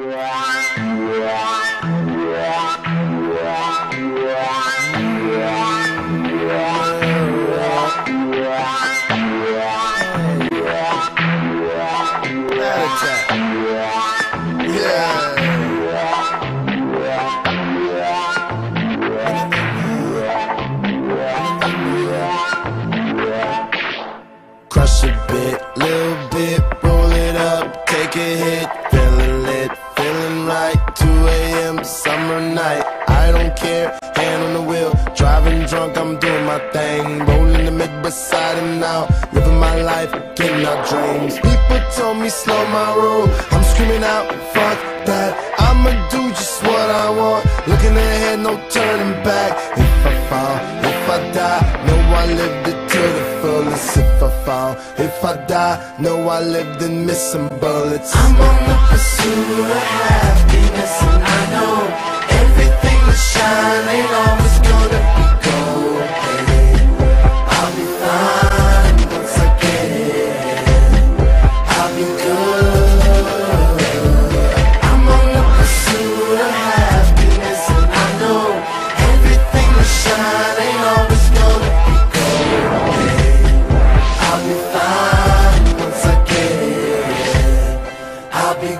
Crush a bit, little bit, roll it up, take a hit, feeling lit, feeling right, 2 AM, summer night, I don't care, hand on the wheel, driving drunk, I'm doing my thing, rolling the mid beside and now, living my life, getting our dreams. People told me slow my roll, I'm screaming out, fuck that, I'ma do just what I want, looking ahead, no turning back. If I fall, if I die, know I lived it to the fullest. If I fall, if I die, know I lived and missed some bullets. I'm on the pursuit of happiness, and I know everything that shine ain't always gonna be gold. Hey, I'll be fine once I get it. I'll be good. I'm on the pursuit of happiness, and I know everything that shine ain't always gonna be gold. Hey, I'll be fine once I get it. I'll be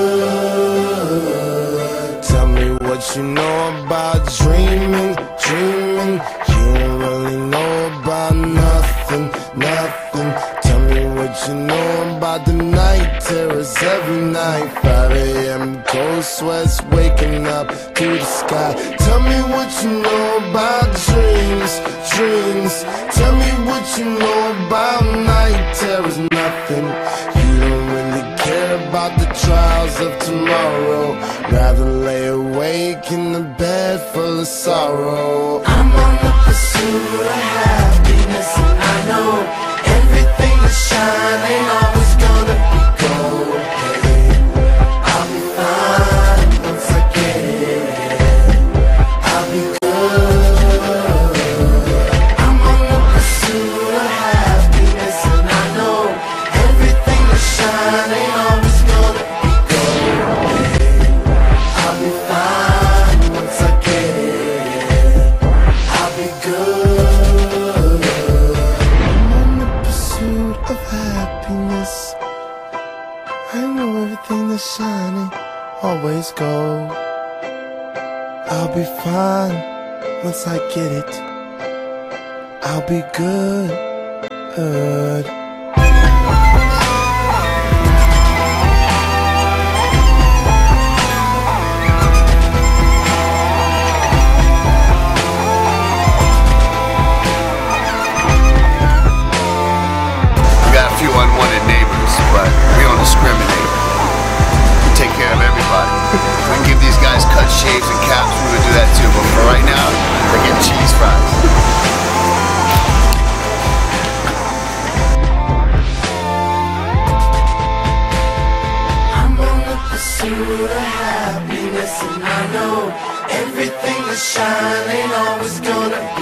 good. Tell me what you know about dreaming, dreaming. You don't really know about nothing, nothing. Tell me what you know about the night terrors every night. 5 AM, cold sweats, waking up to the sky. Tell me what you know about dreams, dreams. Tell me what you know about night terrors, nothing. You don't really care about the trials of tomorrow. Rather lay awake in the bed full of sorrow. I'm on the pursuit of happiness, and I know everything that shine ain't always gonna be gold. Hey, I'll be fine once I get it. I'll be good. I'm on the pursuit of happiness, and I know everything that shine ain't always gonna be gold. Hey, I'll be fine once I get it. I'll be good. I'm on the pursuit of happiness. I know everything that's shining always gold. I'll be fine once I get it. I'll be good. We got a few unwanted neighbors, but we don't discriminate. We take care of everybody. If we can give these guys cut shaves and caps, we would do that too. But for right now, they're getting cheese fries. I'm on the pursuit of happiness, and I know everything that shine ain't always gonna be